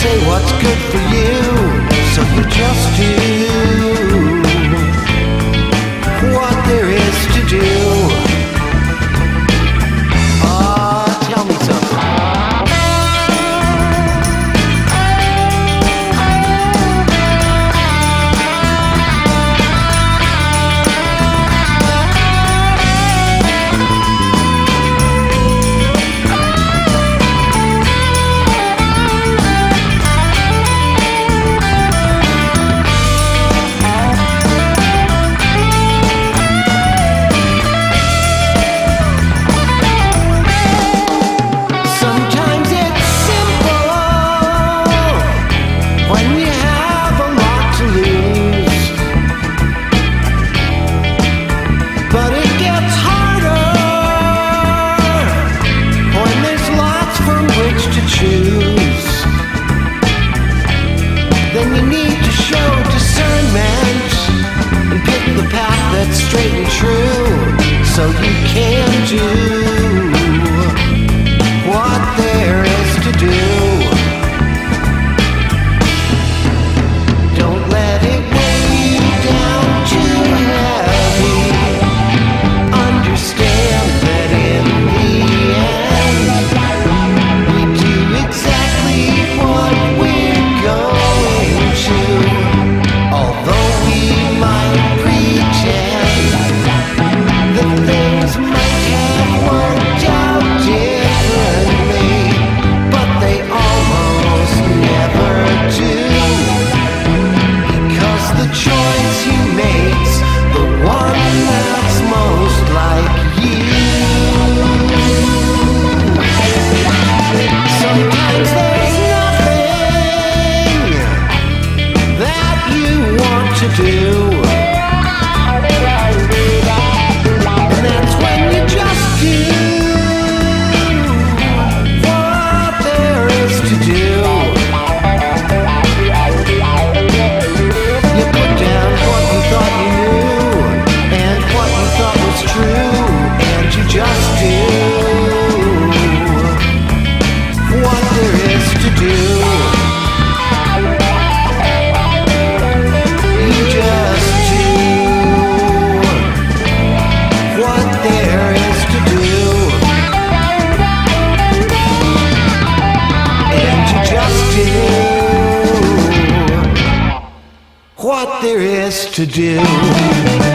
say what's good for you, so you just do what there is to do. Tell me something. But it gets harder when there's lots from which to choose. Then you need to show discernment and pick the path that's straight and true, so you can do what there is to do. Don't let it weigh you down too heavy. Understand that in the end, we do exactly what we're going to. Although we might pretend that things might have worked out differently, but they almost never do. Because the choice you make's the one that's most like you. Sometimes there's nothing that you want to do, and that's when you just do what there is to do. You put down what you thought you knew and what you thought was true, and you just do what there is to do. You just do what there is to do, and you just do what there is to do.